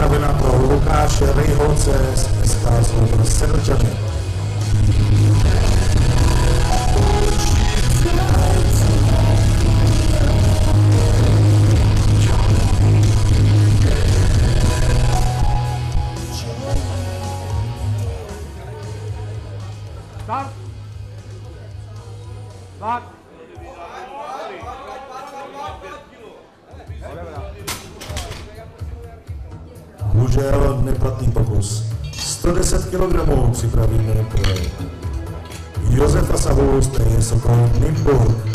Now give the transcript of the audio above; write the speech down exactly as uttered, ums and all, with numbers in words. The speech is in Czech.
připraven na to Lukáš Rejholce z S K Zlobr Sedlčany. Start! Start! Bohužel neplatný pokus. sto deset kilogramů připravíme pro Josefa Savu z Sokol Nymburk.